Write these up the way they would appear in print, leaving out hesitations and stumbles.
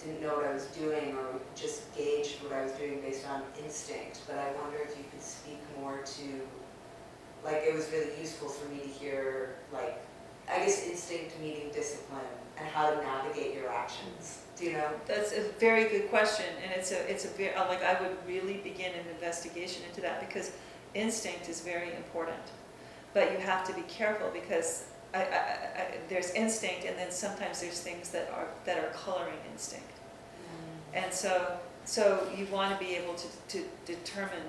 didn't know what I was doing or just gauged what I was doing based on instinct. But I wonder if you could speak more to, like, it was really useful for me to hear, like, I guess instinct meeting discipline and how to navigate your actions. Do you know? That's a very good question, and it's a very, like, I would really begin an investigation into that, because instinct is very important. But you have to be careful, because there's instinct, and then sometimes there's things that are coloring instinct. And so you want to be able to determine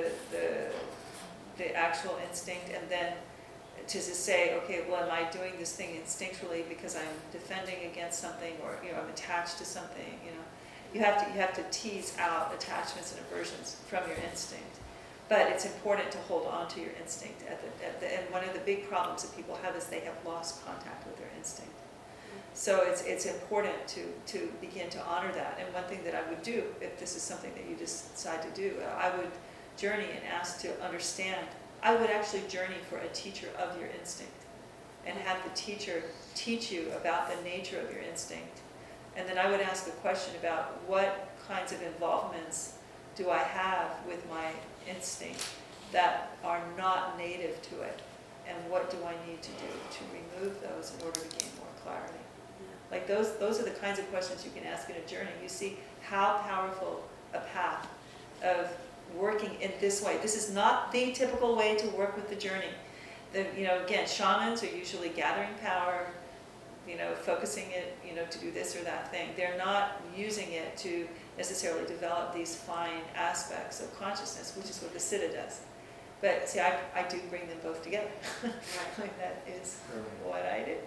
the actual instinct, and then to just say, okay, well, am I doing this thing instinctually because I'm defending against something, or I'm attached to something? You have to tease out attachments and aversions from your instinct. But it's important to hold on to your instinct and one of the big problems that people have is they have lost contact with their instinct. So it's important to begin to honor that. And one thing that I would do, if this is something that you decide to do, I would journey and ask to understand. I would actually journey for a teacher of your instinct and have the teacher teach you about the nature of your instinct. And then I would ask a question about what kinds of involvements do I have with my instinct that are not native to it, and what do I need to do to remove those in order to gain more clarity? Like those are the kinds of questions you can ask in a journey. You see how powerful a path of working in this way. This is not the typical way to work with the journey. Again, shamans are usually gathering power, focusing it, to do this or that thing. They're not using it to necessarily develop these fine aspects of consciousness, which is what the Siddha does. But see, I do bring them both together. Like that is what I do.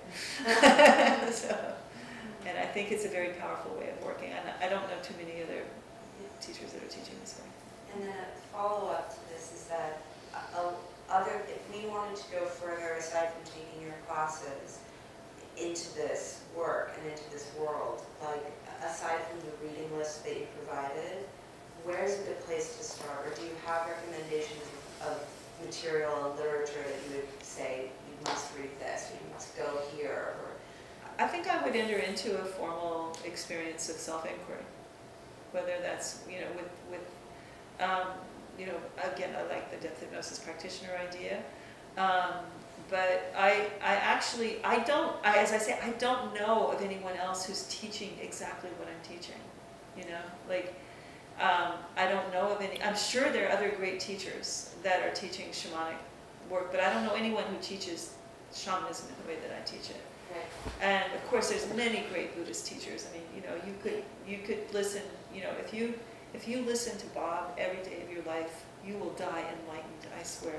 And I think it's a very powerful way of working. And I don't know too many other teachers that are teaching this way. And then a follow-up to this is that if we wanted to go further, aside from taking your classes, into this work and into this world, like aside from the reading list that you provided, where's a good place to start? Or do you have recommendations of material and literature that you would say, you must read this, or you must go here? Or I think I would enter into a formal experience of self-inquiry, whether that's, again, I like the depth hypnosis practitioner idea. But as I say, I don't know of anyone else who's teaching exactly what I'm teaching. I don't know of any. I'm sure there are other great teachers that are teaching shamanic work, but I don't know anyone who teaches shamanism in the way that I teach it. Right. And of course, there's many great Buddhist teachers. I mean, you could listen. If you listen to Bob every day of your life, you will die enlightened, I swear.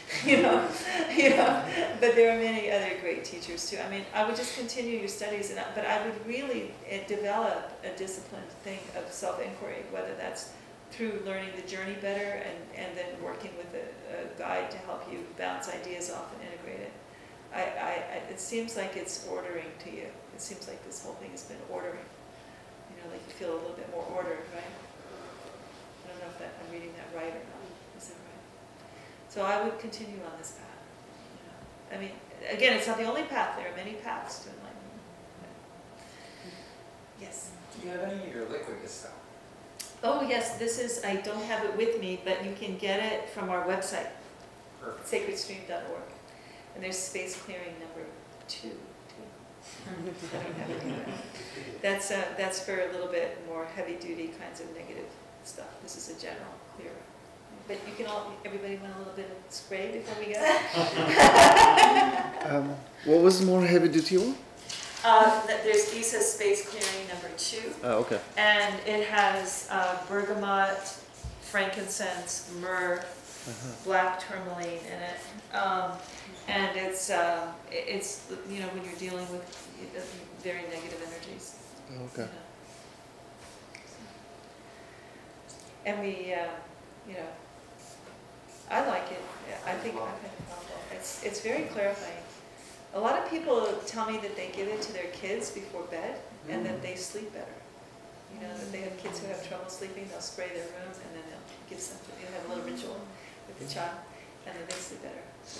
But there are many other great teachers too. I mean, I would just continue your studies, but I would really develop a disciplined thing of self-inquiry, whether that's through learning the journey better and then working with a guide to help you bounce ideas off and integrate it. It seems like it's ordering to you. It seems like this whole thing has been ordering. Like you feel a little bit more ordered, right? I don't know if I'm reading that right or not. Is that right? So I would continue on this path. I mean, again, it's not the only path. There are many paths to enlightenment. Yes? Do you have any of your liquid stuff? Oh, yes. I don't have it with me, but you can get it from our website, sacredstream.org. And there's space clearing number 2. I don't have it either. That's for a little bit more heavy-duty kinds of negative stuff. This is a general clear. But you can everybody want a little bit of spray before we go? What was the more heavy-duty one? There's Gisa's space clearing number 2. Oh, okay. And it has bergamot, frankincense, myrrh, black tourmaline in it. And it's when you're dealing with very negative energies. Okay. And we, I like it. I think it's very clarifying. A lot of people tell me that they give it to their kids before bed and that they sleep better. That they have kids who have trouble sleeping, they'll spray their rooms and then they'll give something. They'll have a little ritual with the child, and then they sleep better. So.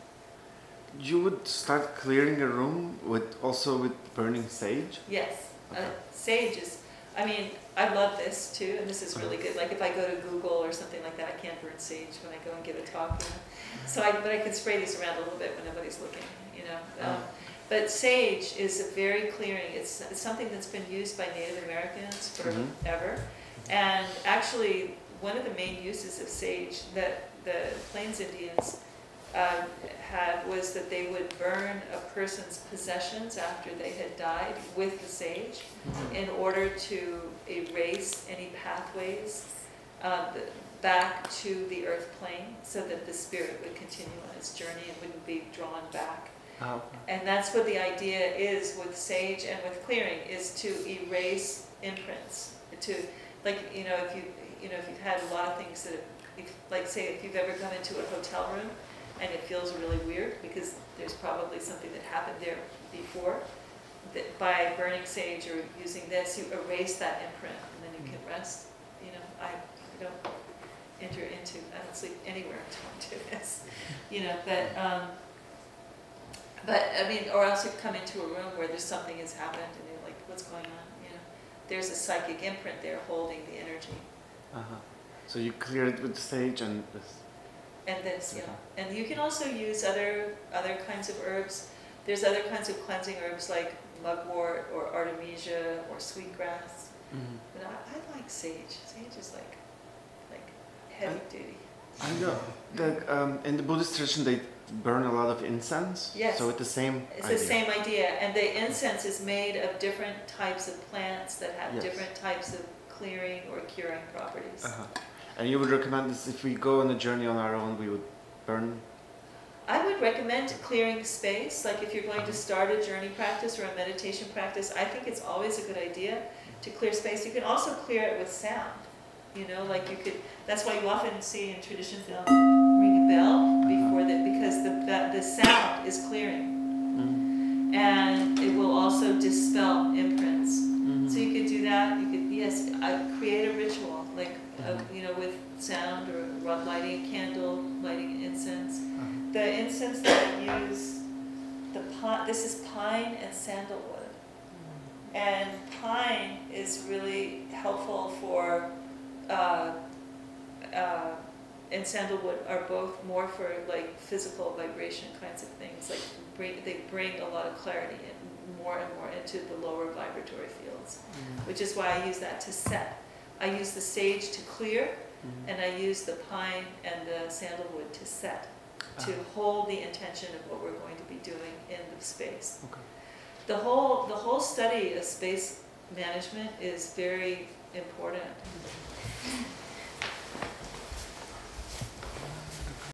You would start clearing a room with burning sage? Yes. Sage is, I mean, I love this too, and this is really good. Like if I go to Google or something like that, I can't burn sage when I go and give a talk, you know. So but I can spray these around a little bit when nobody's looking, you know. But sage is a very clearing. It's something that's been used by Native Americans forever. And actually, one of the main uses of sage that the Plains Indians had was that they would burn a person's possessions after they had died with the sage in order to erase any pathways back to the earth plane so that the spirit would continue on its journey and wouldn't be drawn back. Oh. And that's what the idea is with sage and with clearing, is to erase imprints. To, like, if you've had a lot of things that, like say if you've ever come into a hotel room and it feels really weird because there's probably something that happened there before, that by burning sage or using this, you erase that imprint and then you can rest. I don't enter into, I don't sleep anywhere until I do this, but I mean, or else you come into a room where there's something has happened and you're like, what's going on? There's a psychic imprint there holding the energy. So you clear it with sage and this. And this, And you can also use other kinds of herbs. There's other kinds of cleansing herbs like mugwort or artemisia or sweetgrass. But I like sage. Sage is like heavy duty. I know that in the Buddhist tradition they burn a lot of incense. Yes. So it's the same It's idea. the same idea. And the incense is made of different types of plants that have different types of clearing or curing properties. And you would recommend this if we go on a journey on our own, we would burn? I would recommend clearing space. Like if you're going to start a journey practice or a meditation practice, I think it's always a good idea to clear space. You can also clear it with sound. Like you could, that's why you often see in traditions they'll ring a bell before that, because the sound is clearing. And it will also dispel imprints. So you could do that. You could, create a ritual, like, with sound or lighting a candle, lighting incense. The incense that I use, this is pine and sandalwood. And pine is really helpful for, and sandalwood are both more for like physical vibration kinds of things. Like they bring a lot of clarity more and more into the lower vibratory fields, which is why I use that to set. I use the sage to clear, and I use the pine and the sandalwood to set, to hold the intention of what we're going to be doing in the space. Okay. The whole study of space management is very important.